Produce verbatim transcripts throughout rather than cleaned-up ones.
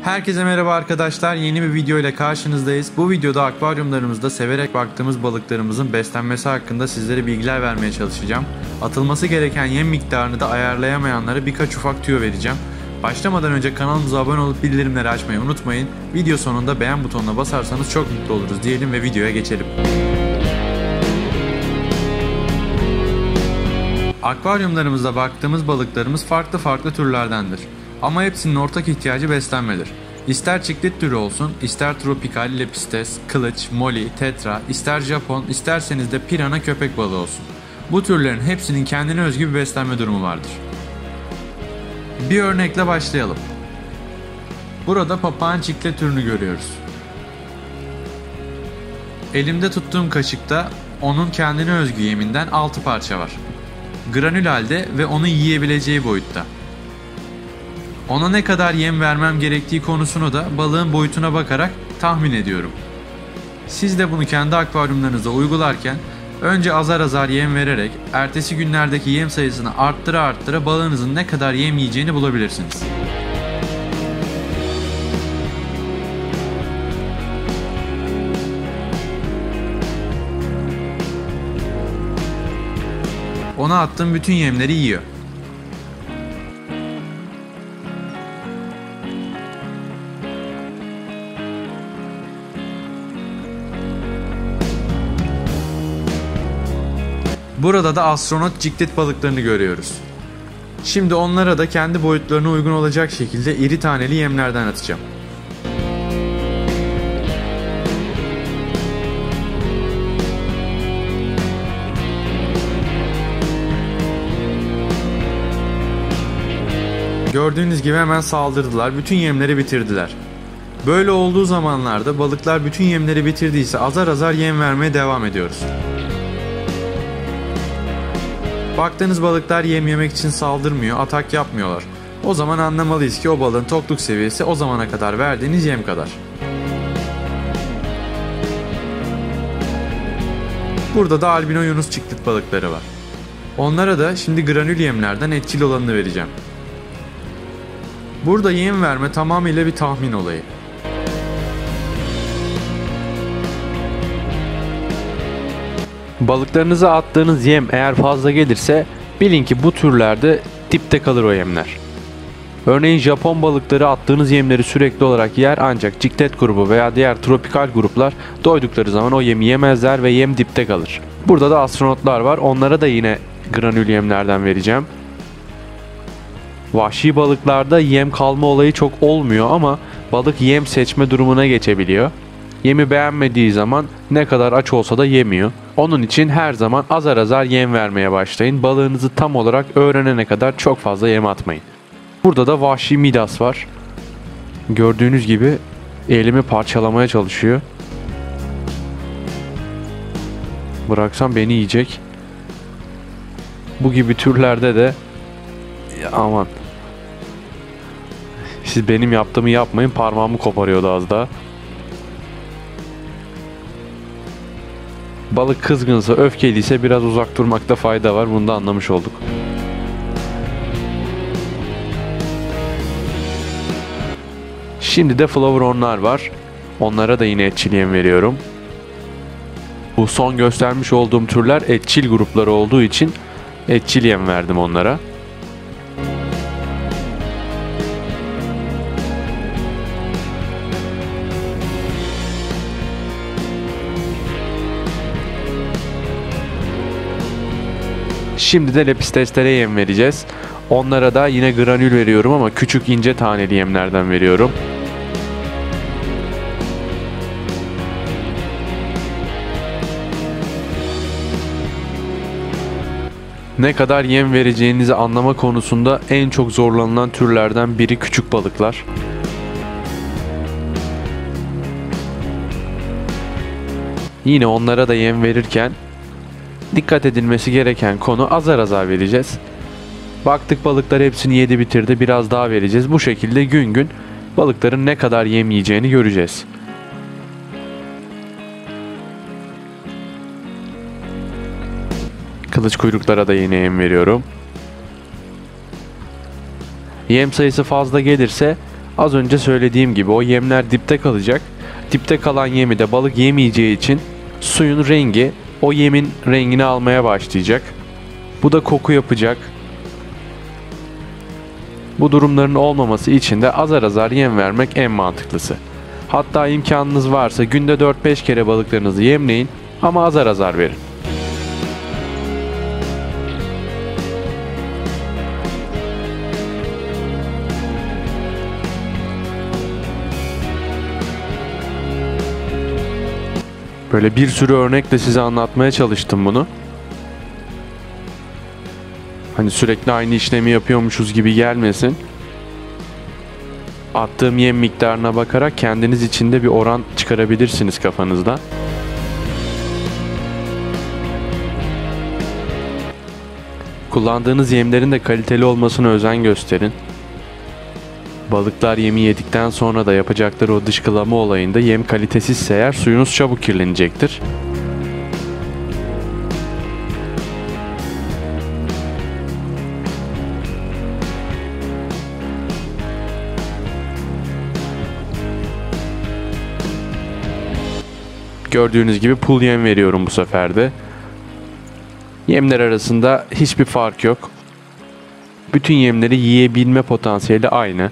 Herkese merhaba arkadaşlar, yeni bir video ile karşınızdayız. Bu videoda akvaryumlarımızda severek baktığımız balıklarımızın beslenmesi hakkında sizlere bilgiler vermeye çalışacağım. Atılması gereken yem miktarını da ayarlayamayanlara birkaç ufak tüyo vereceğim. Başlamadan önce kanalımıza abone olup bildirimleri açmayı unutmayın. Video sonunda beğen butonuna basarsanız çok mutlu oluruz diyelim ve videoya geçelim. Akvaryumlarımızda baktığımız balıklarımız farklı farklı türlerdendir. Ama hepsinin ortak ihtiyacı beslenmedir. İster çiklet türü olsun, ister tropikal, lepistes, kılıç, moli, tetra, ister Japon, isterseniz de pirana köpek balığı olsun. Bu türlerin hepsinin kendine özgü bir beslenme durumu vardır. Bir örnekle başlayalım. Burada papağan çiklet türünü görüyoruz. Elimde tuttuğum kaşıkta onun kendine özgü yeminden altı parça var. Granül halde ve onu yiyebileceği boyutta. Ona ne kadar yem vermem gerektiği konusunu da balığın boyutuna bakarak tahmin ediyorum. Siz de bunu kendi akvaryumlarınızda uygularken önce azar azar yem vererek ertesi günlerdeki yem sayısını arttıra arttıra balığınızın ne kadar yem yiyeceğini bulabilirsiniz. Ona attığım bütün yemleri yiyor. Burada da astronot ciklet balıklarını görüyoruz. Şimdi onlara da kendi boyutlarına uygun olacak şekilde iri taneli yemlerden atacağım. Gördüğünüz gibi hemen saldırdılar, bütün yemleri bitirdiler. Böyle olduğu zamanlarda balıklar bütün yemleri bitirdiyse azar azar yem vermeye devam ediyoruz. Baktığınız balıklar yem yemek için saldırmıyor, atak yapmıyorlar. O zaman anlamalıyız ki o balığın tokluk seviyesi o zamana kadar verdiğiniz yem kadar. Burada da albino yunus ciklet balıkları var. Onlara da şimdi granül yemlerden etçil olanını vereceğim. Burada yem verme tamamıyla bir tahmin olayı. Balıklarınıza attığınız yem eğer fazla gelirse bilin ki bu türlerde dipte kalır o yemler. Örneğin Japon balıkları attığınız yemleri sürekli olarak yer ancak ciklet grubu veya diğer tropikal gruplar doydukları zaman o yemi yemezler ve yem dipte kalır. Burada da astronotlar var, onlara da yine granül yemlerden vereceğim. Vahşi balıklarda yem kalma olayı çok olmuyor ama balık yem seçme durumuna geçebiliyor. Yemi beğenmediği zaman ne kadar aç olsa da yemiyor. Onun için her zaman azar azar yem vermeye başlayın. Balığınızı tam olarak öğrenene kadar çok fazla yem atmayın. Burada da vahşi midas var. Gördüğünüz gibi elimi parçalamaya çalışıyor. Bıraksam beni yiyecek. Bu gibi türlerde de aman. Siz benim yaptığımı yapmayın. Parmağımı koparıyordu az daha. Balık kızgınsa, öfkeliyse biraz uzak durmakta fayda var. Bunu da anlamış olduk. Şimdi de flavronlar var. Onlara da yine etçil yem veriyorum. Bu son göstermiş olduğum türler etçil grupları olduğu için etçil yem verdim onlara. Şimdi de lepistestere yem vereceğiz. Onlara da yine granül veriyorum ama küçük ince taneli yemlerden veriyorum. Ne kadar yem vereceğinizi anlama konusunda en çok zorlanılan türlerden biri küçük balıklar. Yine onlara da yem verirken dikkat edilmesi gereken konu azar azar vereceğiz. Baktık balıklar hepsini yedi bitirdi, biraz daha vereceğiz. Bu şekilde gün gün balıkların ne kadar yem yiyeceğini göreceğiz. Kılıç kuyruklara da yine yem veriyorum. Yem sayısı fazla gelirse Az önce söylediğim gibi o yemler dipte kalacak. Dipte kalan yemi de balık yemeyeceği için suyun rengi o yemin rengini almaya başlayacak. Bu da koku yapacak. Bu durumların olmaması için de azar azar yem vermek en mantıklısı. Hatta imkanınız varsa günde dört beş kere balıklarınızı yemleyin ama azar azar verin. Böyle bir sürü örnekle size anlatmaya çalıştım bunu. Hani sürekli aynı işlemi yapıyormuşuz gibi gelmesin. Attığım yem miktarına bakarak kendiniz için de bir oran çıkarabilirsiniz kafanızda. Kullandığınız yemlerin de kaliteli olmasına özen gösterin. Balıklar yemi yedikten sonra da yapacakları o dışkılama olayında yem kalitesizse eğer suyunuz çabuk kirlenecektir. Gördüğünüz gibi pul yem veriyorum bu sefer de. Yemler arasında hiçbir fark yok. Bütün yemleri yiyebilme potansiyeli aynı.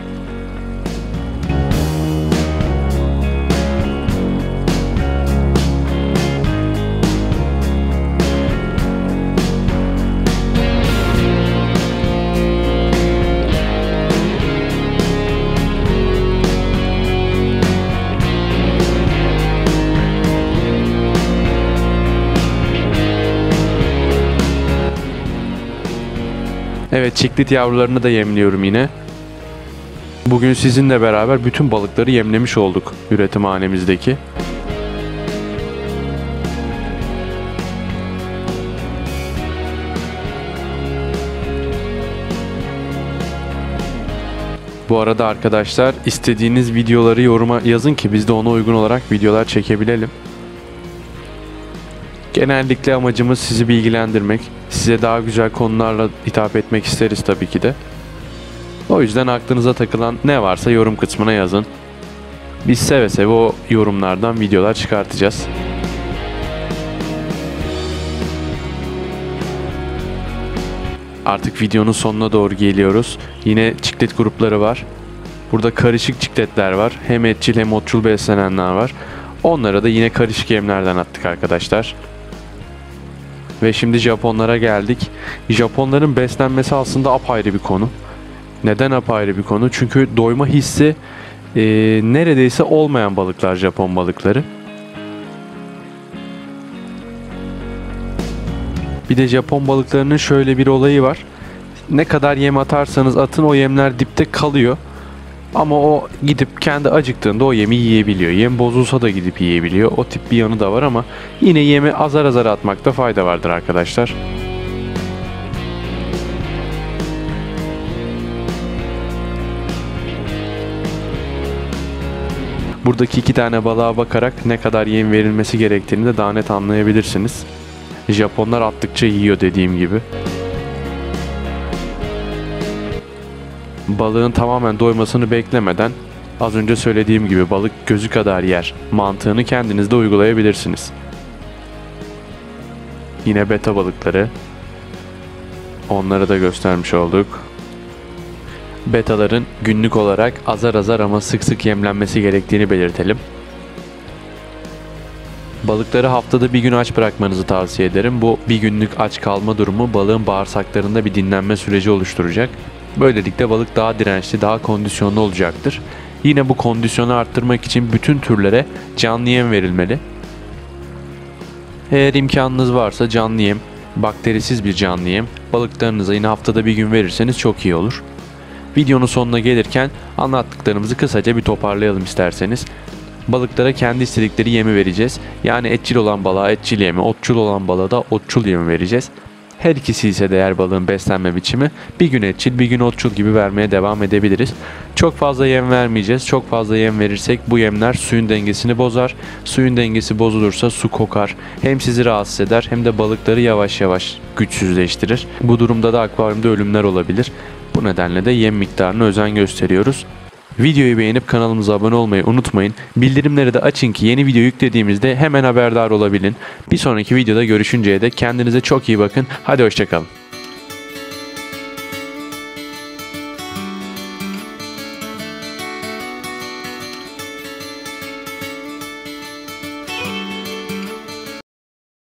Evet, çiklit yavrularını da yemliyorum yine. Bugün sizinle beraber bütün balıkları yemlemiş olduk üretimhanemizdeki. Bu arada arkadaşlar, istediğiniz videoları yoruma yazın ki biz de ona uygun olarak videolar çekebilelim. Genellikle amacımız sizi bilgilendirmek, size daha güzel konularla hitap etmek isteriz tabii ki de. O yüzden aklınıza takılan ne varsa yorum kısmına yazın. Biz seve seve o yorumlardan videolar çıkartacağız. Artık videonun sonuna doğru geliyoruz. Yine çiklet grupları var. Burada karışık çikletler var. Hem etçil hem otçul beslenenler var. Onlara da yine karışık yemlerden attık arkadaşlar. Ve şimdi Japonlara geldik. Japonların beslenmesi aslında apayrı bir konu. Neden apayrı bir konu? Çünkü doyma hissi e, neredeyse olmayan balıklar Japon balıkları. Bir de Japon balıklarının şöyle bir olayı var. Ne kadar yem atarsanız atın o yemler dipte kalıyor. Ama o gidip kendi acıktığında o yemi yiyebiliyor. Yem bozulsa da gidip yiyebiliyor. O tip bir yanı da var ama yine yemi azar azar atmakta fayda vardır arkadaşlar. Buradaki iki tane balığa bakarak ne kadar yem verilmesi gerektiğini de daha net anlayabilirsiniz. Japonlar attıkça yiyor dediğim gibi. Balığın tamamen doymasını beklemeden az önce söylediğim gibi balık gözü kadar yer mantığını kendiniz de uygulayabilirsiniz. Yine beta balıkları. Onları da göstermiş olduk. Betaların günlük olarak azar azar ama sık sık yemlenmesi gerektiğini belirtelim. Balıkları haftada bir gün aç bırakmanızı tavsiye ederim. Bu bir günlük aç kalma durumu balığın bağırsaklarında bir dinlenme süreci oluşturacak. Böylelikle balık daha dirençli, daha kondisyonlu olacaktır. Yine bu kondisyonu arttırmak için bütün türlere canlı yem verilmeli. Eğer imkanınız varsa canlı yem, bakterisiz bir canlı yem balıklarınıza yine haftada bir gün verirseniz çok iyi olur. Videonun sonuna gelirken anlattıklarımızı kısaca bir toparlayalım isterseniz. Balıklara kendi istedikleri yemi vereceğiz. Yani etçil olan balığa etçil yemi, otçul olan balığa da otçul yemi vereceğiz. Her ikisi ise de eğer balığın beslenme biçimi bir gün etçil bir gün otçul gibi vermeye devam edebiliriz. Çok fazla yem vermeyeceğiz. Çok fazla yem verirsek bu yemler suyun dengesini bozar. Suyun dengesi bozulursa su kokar. Hem sizi rahatsız eder hem de balıkları yavaş yavaş güçsüzleştirir. Bu durumda da akvaryumda ölümler olabilir. Bu nedenle de yem miktarına özen gösteriyoruz. Videoyu beğenip kanalımıza abone olmayı unutmayın. Bildirimleri de açın ki yeni video yüklediğimizde hemen haberdar olabilin. Bir sonraki videoda görüşünceye dek kendinize çok iyi bakın. Hadi hoşça kalın.